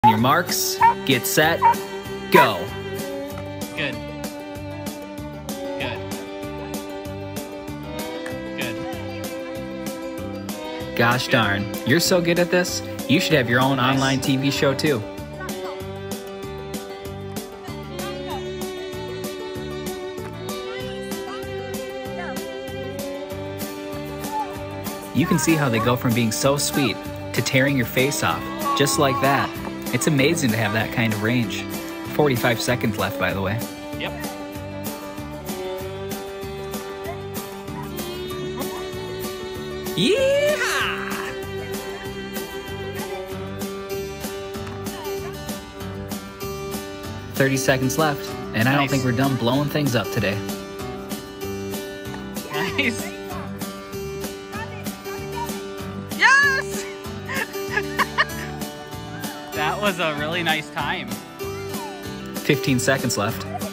On your marks, get set, go. Good. Good. Good. Gosh darn, you're so good at this, you should have your own online TV show too. You can see how they go from being so sweet to tearing your face off, just like that. It's amazing to have that kind of range. 45 seconds left, by the way. Yep. Yeehaw! 30 seconds left, and I don't think we're done blowing things up today. Nice. Yes! That was a really nice time. 15 seconds left.